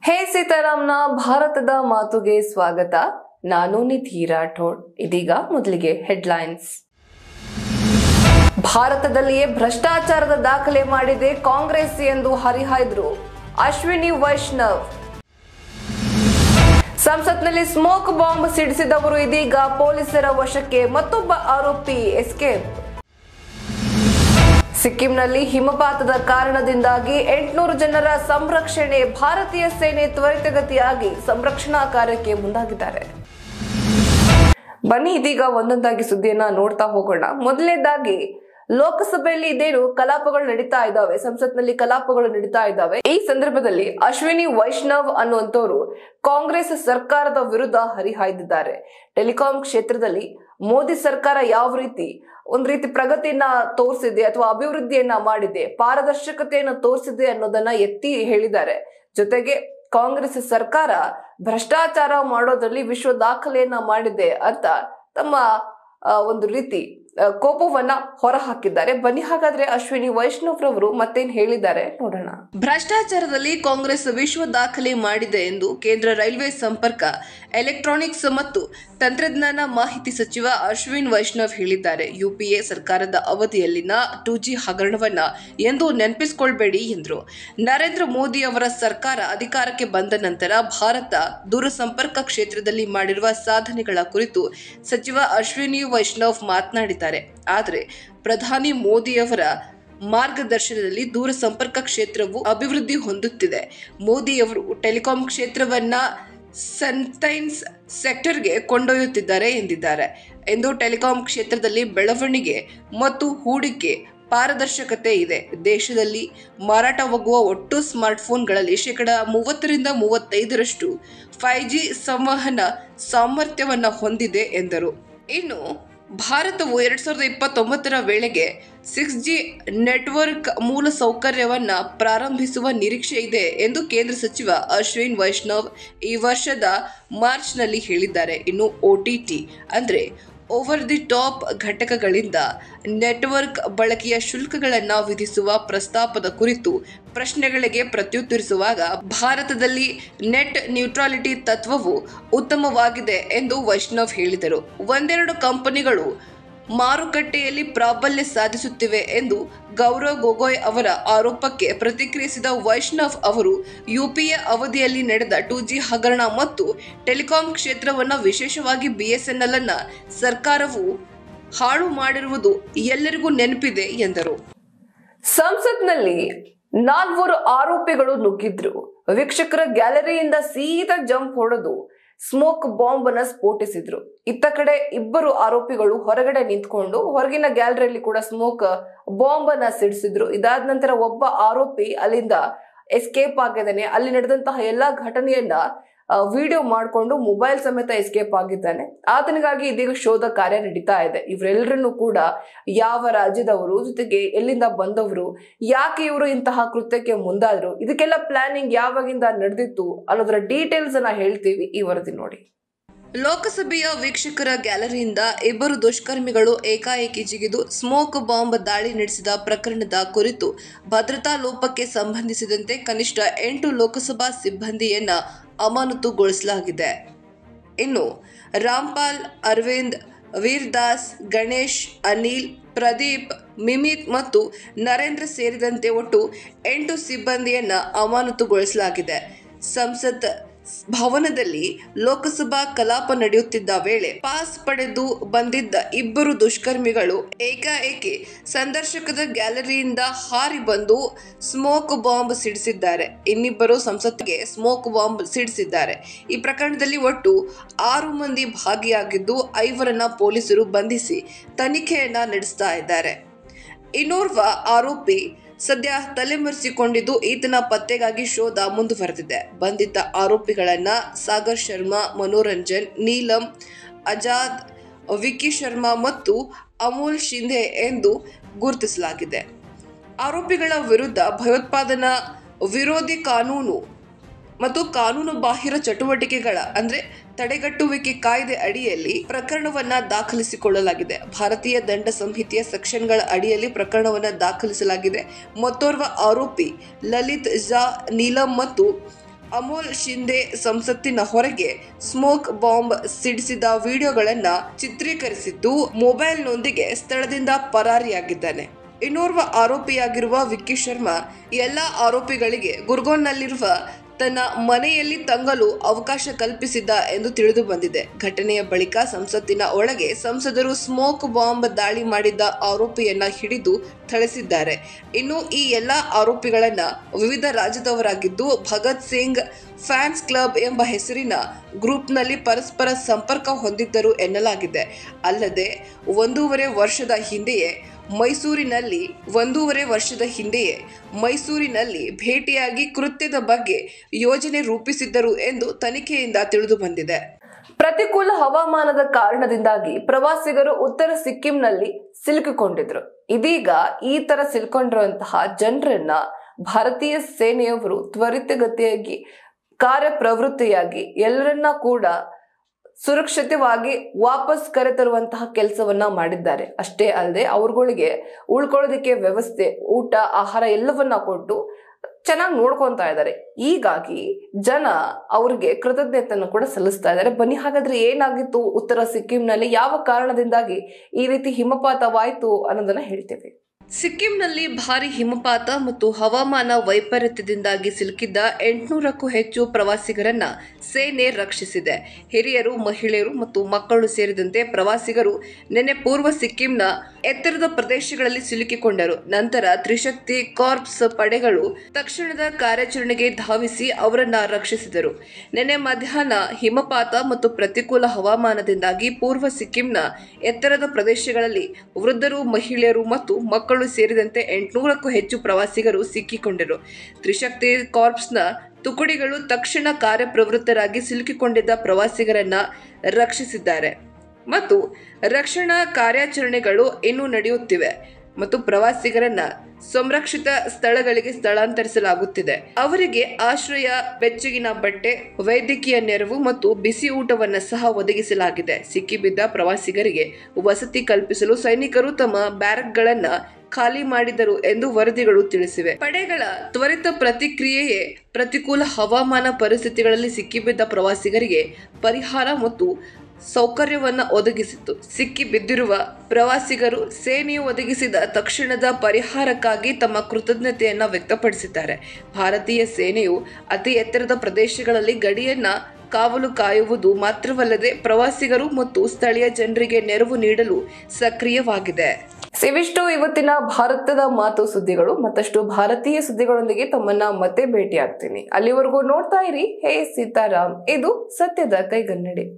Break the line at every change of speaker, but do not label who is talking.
ಹೇ ಸೀತಾರಾಮ್ನ ಭಾರತದ ಮಾತುಗೆ ಸ್ವಾಗತ. ನಾನು ನಿಧಿ ರಾಠೋಡ್. ಇದೀಗ ಮೊದಲಿಗೆ ಹೆಡ್ಲೈನ್ಸ್. ಭಾರತದಲ್ಲಿಯೇ ಭ್ರಷ್ಟಾಚಾರದ ದಾಖಲೆ ಮಾಡಿದೆ ಕಾಂಗ್ರೆಸ್ ಎಂದು ಹರಿಹಾಯ್ದರು ಅಶ್ವಿನಿ ವೈಷ್ಣವ್. ಸಂಸತ್ನಲ್ಲಿ ಸ್ಮೋಕ್ ಬಾಂಬ್ ಸಿಡಿಸಿದವರು ಇದೀಗ ಪೊಲೀಸರ ವಶಕ್ಕೆ, ಮತ್ತೊಬ್ಬ ಆರೋಪಿ ಎಸ್ಕೇಪ್. ಸಿಕ್ಕಿಂನಲ್ಲಿ ಹಿಮಪಾತದ ಕಾರಣದಿಂದಾಗಿ 800 ಜನರ ಸಂರಕ್ಷಣೆ. ಭಾರತೀಯ ಸೇನೆ ತ್ವರಿತಗತಿಯಾಗಿ ಸಂರಕ್ಷಣಾ ಕಾರ್ಯಕ್ಕೆ ಮುಂದಾಗಿದ್ದಾರೆ. ಬನ್ನಿ ಇದೀಗ ಒಂದೊಂದಾಗಿ ಸುದ್ದಿಯನ್ನ ನೋಡ್ತಾ ಹೋಗೋಣ. ಮೊದಲನೇದಾಗಿ ಲೋಕಸಭೆಯಲ್ಲಿ ಇದೇನು ಕಲಾಪಗಳು ನಡೀತಾ ಇದ್ದಾವೆ, ಸಂಸತ್ನಲ್ಲಿ ಕಲಾಪಗಳು ನಡೀತಾ ಇದ್ದಾವೆ. ಈ ಸಂದರ್ಭದಲ್ಲಿ ಅಶ್ವಿನಿ ವೈಷ್ಣವ್ ಅನ್ನುವಂಥವ್ರು ಕಾಂಗ್ರೆಸ್ ಸರ್ಕಾರದ ವಿರುದ್ಧ ಹರಿಹಾಯ್ದಿದ್ದಾರೆ. ಟೆಲಿಕಾಂ ಕ್ಷೇತ್ರದಲ್ಲಿ ಮೋದಿ ಸರ್ಕಾರ ಯಾವ ರೀತಿ ಒಂದ್ ರೀತಿ ಪ್ರಗತಿಯನ್ನ ತೋರಿಸಿದೆ ಅಥವಾ ಅಭಿವೃದ್ಧಿಯನ್ನ ಮಾಡಿದೆ, ಪಾರದರ್ಶಕತೆಯನ್ನು ತೋರಿಸಿದೆ ಅನ್ನೋದನ್ನ ಎತ್ತಿ ಹೇಳಿದ್ದಾರೆ. ಜೊತೆಗೆ ಕಾಂಗ್ರೆಸ್ ಸರ್ಕಾರ ಭ್ರಷ್ಟಾಚಾರ ಮಾಡೋದ್ರಲ್ಲಿ ವಿಶ್ವ ದಾಖಲೆಯನ್ನ ಮಾಡಿದೆ ಅಂತ ತಮ್ಮ ಒಂದು ರೀತಿ ಕೋಪವನ್ನ ಹೊರಹಾಕಿದ್ದಾರೆ. ಬನ್ನಿ ಹಾಗಾದ್ರೆ ಅಶ್ವಿನಿ ವೈಷ್ಣವ್ ರವರು ಮತ್ತೇನ್ ಹೇಳಿದ್ದಾರೆ ನೋಡೋಣ. ಭ್ರಷ್ಟಾಚಾರದಲ್ಲಿ ಕಾಂಗ್ರೆಸ್ ವಿಶ್ವ ದಾಖಲೆ ಮಾಡಿದೆ ಎಂದು ಕೇಂದ್ರ ರೈಲ್ವೆ ಸಂಪರ್ಕ, ಎಲೆಕ್ಟ್ರಾನಿಕ್ಸ್ ಮತ್ತು ತಂತ್ರಜ್ಞಾನ ಮಾಹಿತಿ ಸಚಿವ ಅಶ್ವಿನ್ ವೈಷ್ಣವ್ ಹೇಳಿದ್ದಾರೆ. ಯುಪಿಎ ಸರ್ಕಾರದ ಅವಧಿಯಲ್ಲಿನ 2G ಹಗರಣವನ್ನ ಎಂದು ನೆನಪಿಸಿಕೊಳ್ಬೇಡಿ ಎಂದರು. ನರೇಂದ್ರ ಮೋದಿ ಅವರ ಸರ್ಕಾರ ಅಧಿಕಾರಕ್ಕೆ ಬಂದ ನಂತರ ಭಾರತ ದೂರಸಂಪರ್ಕ ಕ್ಷೇತ್ರದಲ್ಲಿ ಮಾಡಿರುವ ಸಾಧನೆಗಳ ಕುರಿತು ಸಚಿವ ಅಶ್ವಿನಿ ವೈಷ್ಣವ್ ಮಾತನಾಡಿದ್ದಾರೆ. ಆದರೆ ಪ್ರಧಾನಿ ಮೋದಿಯವರ ಮಾರ್ಗದರ್ಶನದಲ್ಲಿ ದೂರಸಂಪರ್ಕ ಕ್ಷೇತ್ರವು ಅಭಿವೃದ್ಧಿ ಹೊಂದುತ್ತಿದೆ. ಮೋದಿಯವರು ಟೆಲಿಕಾಂ ಕ್ಷೇತ್ರವನ್ನ ಸನ್ಸೈನ್ಸ್ ಸೆಕ್ಟರ್ಗೆ ಕೊಂಡೊಯ್ಯುತ್ತಿದ್ದಾರೆ ಎಂದಿದ್ದಾರೆ. ಎಂದು ಟೆಲಿಕಾಂ ಕ್ಷೇತ್ರದಲ್ಲಿ ಬೆಳವಣಿಗೆ ಮತ್ತು ಹೂಡಿಕೆ ಪಾರದರ್ಶಕತೆ ಇದೆ. ದೇಶದಲ್ಲಿ ಮಾರಾಟವಾಗುವ ಒಟ್ಟು ಸ್ಮಾರ್ಟ್ಫೋನ್ಗಳಲ್ಲಿ 30-35% 5G ಸಂವಹನ ಸಾಮರ್ಥ್ಯವನ್ನು ಹೊಂದಿದೆ ಎಂದರು. ಇನ್ನು ಭಾರತವು 2029ರ ವೇಳೆಗೆ 6G ನೆಟ್ವರ್ಕ್ ಮೂಲ ಸೌಕರ್ಯವನ್ನ ಪ್ರಾರಂಭಿಸುವ ನಿರೀಕ್ಷೆ ಇದೆ ಎಂದು ಕೇಂದ್ರ ಸಚಿವ ಅಶ್ವಿನ್ ವೈಷ್ಣವ್ ಈ ವರ್ಷದ ಮಾರ್ಚ್ನಲ್ಲಿ ಹೇಳಿದ್ದಾರೆ. ಇನ್ನು OTT ಅಂದ್ರೆ ಓವರ್ ದಿ ಟಾಪ್ ಘಟಕಗಳಿಂದ ನೆಟ್ವರ್ಕ್ ಬಳಕೆಯ ಶುಲ್ಕಗಳನ್ನು ವಿಧಿಸುವ ಪ್ರಸ್ತಾಪದ ಕುರಿತು ಪ್ರಶ್ನೆಗಳಿಗೆ ಪ್ರತ್ಯುತ್ತರಿಸುವಾಗ ಭಾರತದಲ್ಲಿ ನೆಟ್ ನ್ಯೂಟ್ರಾಲಿಟಿ ತತ್ವವು ಉತ್ತಮವಾಗಿದೆ ಎಂದು ವೈಷ್ಣವ್ ಹೇಳಿದರು. ಒಂದೆರಡು ಕಂಪನಿಗಳು ಮಾರುಕಟ್ಟೆಯಲ್ಲಿ ಪ್ರಾಬಲ್ಯ ಸಾಧಿಸುತ್ತಿವೆ ಎಂದು ಗೌರವ್ ಗೊಗೊಯ್ ಅವರ ಆರೋಪಕ್ಕೆ ಪ್ರತಿಕ್ರಿಯಿಸಿದ ವೈಷ್ಣವ್ ಅವರು ಯುಪಿಎ ಅವಧಿಯಲ್ಲಿ ನಡೆದ 2G ಹಗರಣ ಮತ್ತು ಟೆಲಿಕಾಂ ಕ್ಷೇತ್ರವನ್ನು ವಿಶೇಷವಾಗಿ BSNL ಅನ್ನ ಸರ್ಕಾರವು ಹಾಳು ಮಾಡಿರುವುದು ಎಲ್ಲರಿಗೂ ನೆನಪಿದೆ ಎಂದರು. ಸಂಸತ್ನಲ್ಲಿ 4 ಆರೋಪಿಗಳು ನುಗ್ಗಿದ್ರು. ವೀಕ್ಷಕರ ಗ್ಯಾಲರಿಯಿಂದ ಸೀದಾ ಜಂಪ್ ಹೊಡೆದು ಸ್ಮೋಕ್ ಬಾಂಬ್ ಅನ್ನ ಸ್ಫೋಟಿಸಿದ್ರು. ಇತ್ತ ಕಡೆ 2 ಆರೋಪಿಗಳು ಹೊರಗಡೆ ನಿಂತ್ಕೊಂಡು ಹೊರಗಿನ ಗ್ಯಾಲರಿಯಲ್ಲಿ ಕೂಡ ಸ್ಮೋಕ್ ಬಾಂಬ್ ಅನ್ನ ಸಿಡಿಸಿದ್ರು. ಇದಾದ ನಂತರ ಒಬ್ಬ ಆರೋಪಿ ಅಲ್ಲಿಂದ ಎಸ್ಕೇಪ್ ಆಗಿದ್ದಾನೆ. ಅಲ್ಲಿ ನಡೆದಂತಹ ಎಲ್ಲಾ ಘಟನೆಯನ್ನ ವಿಡಿಯೋ ಮಾಡಿಕೊಂಡು ಮೊಬೈಲ್ ಸಮೇತ ಎಸ್ಕೇಪ್ ಆಗಿದ್ದಾನೆ. ಆತನಿಗಾಗಿ ಇದೀಗ ಶೋಧ ಕಾರ್ಯ ನಡೀತಾ ಇದೆ. ಇವರೆಲ್ಲರನ್ನು ಕೂಡ ಯಾವ ರಾಜ್ಯದವರು, ಜೊತೆಗೆ ಎಲ್ಲಿಂದ ಬಂದವರು, ಯಾಕೆ ಇವರು ಇಂತಹ ಕೃತ್ಯಕ್ಕೆ ಮುಂದಾದ್ರು, ಇದಕ್ಕೆಲ್ಲ ಪ್ಲಾನಿಂಗ್ ಯಾವಾಗಿಂದ ನಡೆದಿತ್ತು ಅನ್ನೋದರ ಡೀಟೇಲ್ಸ್ ಅನ್ನ ಹೇಳ್ತೀವಿ, ಈ ವರದಿ ನೋಡಿ. ಲೋಕಸಭೆಯ ವೀಕ್ಷಕರ ಗ್ಯಾಲರಿಯಿಂದ 2 ದುಷ್ಕರ್ಮಿಗಳು ಏಕಾಏಕಿ ಜಿಗಿದು ಸ್ಮೋಕ್ ಬಾಂಬ್ ದಾಳಿ ನಡೆಸಿದ ಪ್ರಕರಣದ ಕುರಿತು ಭದ್ರತಾ ಲೋಪಕ್ಕೆ ಸಂಬಂಧಿಸಿದಂತೆ ಕನಿಷ್ಠ 8 ಲೋಕಸಭಾ ಸಿಬ್ಬಂದಿಯನ್ನ ಅಮಾನತುಗೊಳಿಸಲಾಗಿದೆ. ಇನ್ನು ರಾಮ್ಪಾಲ್, ಅರವಿಂದ್, ವೀರ್ದಾಸ್, ಗಣೇಶ್, ಅನಿಲ್, ಪ್ರದೀಪ್, ಮಿಮಿತ್ ಮತ್ತು ನರೇಂದ್ರ ಸೇರಿದಂತೆ ಒಟ್ಟು 8 ಸಿಬ್ಬಂದಿಯನ್ನ ಅಮಾನತುಗೊಳಿಸಲಾಗಿದೆ. ಸಂಸತ್ ಭವನದಲ್ಲಿ ಲೋಕಸಭಾ ಕಲಾಪ ನಡೆಯುತ್ತಿದ್ದ ವೇಳೆ ಪಾಸ್ ಪಡೆದು ಬಂದಿದ್ದ 2 ದುಷ್ಕರ್ಮಿಗಳು ಏಕಾಏಕಿ ಸಂದರ್ಶಕದ ಗ್ಯಾಲರಿಯಿಂದ ಹಾರಿ ಬಂದು ಸ್ಮೋಕ್ ಬಾಂಬ್ ಸಿಡಿಸಿದ್ದಾರೆ. ಇನ್ನಿಬ್ಬರು ಸಂಸತ್ತಿಗೆ ಸ್ಮೋಕ್ ಬಾಂಬ್ ಸಿಡಿಸಿದ್ದಾರೆ. ಈ ಪ್ರಕರಣದಲ್ಲಿ ಒಟ್ಟು 6 ಮಂದಿ ಭಾಗಿಯಾಗಿದ್ದು 5ರನ್ನ ಪೊಲೀಸರು ಬಂಧಿಸಿ ತನಿಖೆಯನ್ನ ನಡೆಸ್ತಾ ಇದ್ದಾರೆ. ಇನ್ನೋರ್ವ ಆರೋಪಿ ಸದ್ಯ ತಲೆಮರೆಸಿಕೊಂಡಿದ್ದು ಈತನ ಪತ್ತೆಗಾಗಿ ಶೋಧ ಮುಂದುವರೆದಿದೆ. ಬಂಧಿತ ಆರೋಪಿಗಳನ್ನ ಸಾಗರ್ ಶರ್ಮಾ, ಮನೋರಂಜನ್, ನೀಲಂ, ಆಜಾದ್, ವಿಕ್ಕಿ ಶರ್ಮಾ ಮತ್ತು ಅಮೂಲ್ ಶಿಂಧೆ ಎಂದು ಗುರುತಿಸಲಾಗಿದೆ. ಆರೋಪಿಗಳ ವಿರುದ್ಧ ಭಯೋತ್ಪಾದನಾ ವಿರೋಧಿ ಕಾನೂನು ಮತ್ತು ಕಾನೂನು ಬಾಹಿರ ಚಟುವಟಿಕೆಗಳ ಅಂದ್ರೆ ತಡೆಗಟ್ಟುವಿಕೆ ಕಾಯ್ದೆ ಅಡಿಯಲ್ಲಿ ಪ್ರಕರಣವನ್ನ ದಾಖಲಿಸಿಕೊಳ್ಳಲಾಗಿದೆ. ಭಾರತೀಯ ದಂಡ ಸಂಹಿತೆಯ ಸೆಕ್ಷನ್ಗಳ ಅಡಿಯಲ್ಲಿ ಪ್ರಕರಣವನ್ನ ದಾಖಲಿಸಲಾಗಿದೆ. ಮತ್ತೋರ್ವ ಆರೋಪಿ ಲಲಿತ್ ಝಾ, ನೀಲಂ ಮತ್ತು ಅಮೋಲ್ ಶಿಂದೆ ಸಂಸತ್ತಿನ ಹೊರಗೆ ಸ್ಮೋಕ್ ಬಾಂಬ್ ಸಿಡಿಸಿದ ವಿಡಿಯೋಗಳನ್ನ ಚಿತ್ರೀಕರಿಸಿದ್ದು ಮೊಬೈಲ್ನೊಂದಿಗೆ ಸ್ಥಳದಿಂದ ಪರಾರಿಯಾಗಿದ್ದಾನೆ. ಇನ್ನೋರ್ವ ಆರೋಪಿಯಾಗಿರುವ ವಿಕ್ಕಿ ಶರ್ಮಾ ಎಲ್ಲ ಆರೋಪಿಗಳಿಗೆ ಗುರ್ಗಾನ್ನಲ್ಲಿರುವ ತನ್ನ ಮನೆಯಲ್ಲಿ ತಂಗಲು ಅವಕಾಶ ಕಲ್ಪಿಸಿದ್ದ ಎಂದು ತಿಳಿದು ಬಂದಿದೆ. ಘಟನೆಯ ಬಳಿಕ ಸಂಸತ್ತಿನ ಒಳಗೆ ಸಂಸದರು ಸ್ಮೋಕ್ ಬಾಂಬ್ ದಾಳಿ ಮಾಡಿದ್ದ ಆರೋಪಿಯನ್ನ ಹಿಡಿದು ಥಳಿಸಿದ್ದಾರೆ. ಇನ್ನು ಈ ಎಲ್ಲ ಆರೋಪಿಗಳನ್ನ ವಿವಿಧ ರಾಜ್ಯದವರಾಗಿದ್ದು ಭಗತ್ ಸಿಂಗ್ ಫ್ಯಾನ್ಸ್ ಕ್ಲಬ್ ಎಂಬ ಹೆಸರಿನ ಗ್ರೂಪ್ನಲ್ಲಿ ಪರಸ್ಪರ ಸಂಪರ್ಕ ಹೊಂದಿದ್ದರು ಎನ್ನಲಾಗಿದೆ. ಅಲ್ಲದೆ ಒಂದೂವರೆ ವರ್ಷದ ಹಿಂದೆಯೇ ಮೈಸೂರಿನಲ್ಲಿ ಭೇಟಿಯಾಗಿ ಕೃತ್ಯದ ಬಗ್ಗೆ ಯೋಜನೆ ರೂಪಿಸಿದ್ದರು ಎಂದು ತನಿಖೆಯಿಂದ ತಿಳಿದು ಬಂದಿದೆ. ಪ್ರತಿಕೂಲ ಹವಾಮಾನದ ಕಾರಣದಿಂದಾಗಿ ಪ್ರವಾಸಿಗರು ಉತ್ತರ ಸಿಕ್ಕಿಂನಲ್ಲಿ ಸಿಲುಕಿಕೊಂಡಿದ್ರು. ಇದೀಗ ಈ ತರ ಸಿಲುಕೊಂಡಿರುವಂತಹ ಜನರನ್ನ ಭಾರತೀಯ ಸೇನೆಯವರು ತ್ವರಿತಗತಿಯಾಗಿ ಕಾರ್ಯಪ್ರವೃತ್ತಿಯಾಗಿ ಎಲ್ಲರನ್ನ ಕೂಡ ಸುರಕ್ಷಿತವಾಗಿ ವಾಪಸ್ ಕರೆತರುವಂತಹ ಕೆಲಸವನ್ನ ಮಾಡಿದ್ದಾರೆ. ಅಷ್ಟೇ ಅಲ್ಲದೆ ಅವ್ರಗಳಿಗೆ ಉಳ್ಕೊಳ್ಳೋದಕ್ಕೆ ವ್ಯವಸ್ಥೆ, ಊಟ, ಆಹಾರ ಎಲ್ಲವನ್ನ ಕೊಟ್ಟು ಚೆನ್ನಾಗಿ ನೋಡ್ಕೊಂತಾ ಇದ್ದಾರೆ. ಹೀಗಾಗಿ ಜನ ಅವ್ರಿಗೆ ಕೃತಜ್ಞತೆಯನ್ನು ಕೂಡ ಸಲ್ಲಿಸ್ತಾ ಇದ್ದಾರೆ. ಬನ್ನಿ ಹಾಗಾದ್ರೆ ಏನಾಗಿತ್ತು ಉತ್ತರ ಸಿಕ್ಕಿಂನಲ್ಲಿ, ಯಾವ ಕಾರಣದಿಂದಾಗಿ ಈ ರೀತಿ ಹಿಮಪಾತವಾಯಿತು ಅನ್ನೋದನ್ನ ಹೇಳ್ತೇವೆ. ಸಿಕ್ಕಿಂನಲ್ಲಿ ಭಾರಿ ಹಿಮಪಾತ ಮತ್ತು ಹವಾಮಾನ ವೈಪರೀತ್ಯದಿಂದಾಗಿ ಸಿಲುಕಿದ್ದ 800ಕ್ಕೂ ಹೆಚ್ಚು ಪ್ರವಾಸಿಗರನ್ನ ಸೇನೆ ರಕ್ಷಿಸಿದೆ. ಹಿರಿಯರು, ಮಹಿಳೆಯರು ಮತ್ತು ಮಕ್ಕಳು ಸೇರಿದಂತೆ ಪ್ರವಾಸಿಗರು ನಿನ್ನೆ ಪೂರ್ವ ಸಿಕ್ಕಿಂನ ಎತ್ತರದ ಪ್ರದೇಶಗಳಲ್ಲಿ ಸಿಲುಕಿಕೊಂಡರು. ನಂತರ ತ್ರಿಶಕ್ತಿ ಕಾರ್ಪ್ಸ್ ಪಡೆಗಳು ತಕ್ಷಣದ ಕಾರ್ಯಾಚರಣೆಗೆ ಧಾವಿಸಿ ಅವರನ್ನ ರಕ್ಷಿಸಿದರು. ನಿನ್ನೆ ಮಧ್ಯಾಹ್ನ ಹಿಮಪಾತ ಮತ್ತು ಪ್ರತಿಕೂಲ ಹವಾಮಾನದಿಂದಾಗಿ ಪೂರ್ವ ಸಿಕ್ಕಿಂನ ಎತ್ತರದ ಪ್ರದೇಶಗಳಲ್ಲಿ ವೃದ್ಧರು, ಮಹಿಳೆಯರು ಮತ್ತು ಮಕ್ಕಳು ಸೇರಿದಂತೆ 800ಕ್ಕೂ ಹೆಚ್ಚು ಪ್ರವಾಸಿಗರು ಸಿಕ್ಕಿಕೊಂಡರು. ತ್ರಿಶಕ್ತಿ ಕಾರ್ಪ್ಸ್ನ ತುಕಡಿಗಳು ತಕ್ಷಣ ಕಾರ್ಯಪ್ರವೃತ್ತರಾಗಿ ಸಿಲುಕಿಕೊಂಡಿದ್ದ ಪ್ರವಾಸಿಗರನ್ನ ರಕ್ಷಿಸಿದ್ದಾರೆ ಮತ್ತು ರಕ್ಷಣಾ ಕಾರ್ಯಾಚರಣೆಗಳು ಇನ್ನೂ ನಡೆಯುತ್ತಿವೆ ಮತ್ತು ಪ್ರವಾಸಿಗರನ್ನ ಸಂರಕ್ಷಿತ ಸ್ಥಳಗಳಿಗೆ ಸ್ಥಳಾಂತರಿಸಲಾಗುತ್ತಿದೆ. ಅವರಿಗೆ ಆಶ್ರಯ, ಬೆಚ್ಚಗಿನ ಬಟ್ಟೆ, ವೈದ್ಯಕೀಯ ನೆರವು ಮತ್ತು ಬಿಸಿ ಊಟವನ್ನು ಸಹ ಒದಗಿಸಲಾಗಿದೆ. ಸಿಕ್ಕಿಬಿದ್ದ ಪ್ರವಾಸಿಗರಿಗೆ ವಸತಿ ಕಲ್ಪಿಸಲು ಸೈನಿಕರು ತಮ್ಮ ಬ್ಯಾರಕ್ಗಳನ್ನ ಖಾಲಿ ಮಾಡಿದರು ಎಂದು ವರದಿಗಳು ತಿಳಿಸಿವೆ. ಪಡೆಗಳ ತ್ವರಿತ ಪ್ರತಿಕ್ರಿಯೆಯೇ ಪ್ರತಿಕೂಲ ಹವಾಮಾನ ಪರಿಸ್ಥಿತಿಗಳಲ್ಲಿ ಸಿಕ್ಕಿಬಿದ್ದ ಪ್ರವಾಸಿಗರಿಗೆ ಪರಿಹಾರ ಮತ್ತು ಸೌಕರ್ಯವನ್ನ ಒದಗಿಸಿತ್ತು. ಸಿಕ್ಕಿಬಿದ್ದಿರುವ ಪ್ರವಾಸಿಗರು ಸೇನೆಯು ಒದಗಿಸಿದ ತಕ್ಷಣದ ಪರಿಹಾರಕ್ಕಾಗಿ ತಮ್ಮ ಕೃತಜ್ಞತೆಯನ್ನ ವ್ಯಕ್ತಪಡಿಸಿದ್ದಾರೆ. ಭಾರತೀಯ ಸೇನೆಯು ಅತಿ ಎತ್ತರದ ಪ್ರದೇಶಗಳಲ್ಲಿ ಗಡಿಯನ್ನ ಕಾವಲು ಕಾಯುವುದು ಮಾತ್ರವಲ್ಲದೆ ಪ್ರವಾಸಿಗರು ಮತ್ತು ಸ್ಥಳೀಯ ಜನರಿಗೆ ನೆರವು ನೀಡಲು ಸಕ್ರಿಯವಾಗಿದೆ. ಇವಿಷ್ಟು ಇವತ್ತಿನ ಭಾರತದ ಮಾತು ಸುದ್ದಿಗಳು. ಮತ್ತಷ್ಟು ಭಾರತೀಯ ಸುದ್ದಿಗಳೊಂದಿಗೆ ತಮ್ಮನ್ನ ಮತ್ತೆ ಭೇಟಿ ಆಗ್ತೀನಿ. ಅಲ್ಲಿವರೆಗೂ ನೋಡ್ತಾ ಇರಿ ಹೇ ಸೀತಾರಾಮ್. ಇದು ಸತ್ಯದ ಕೈಗನ್ನಡಿ.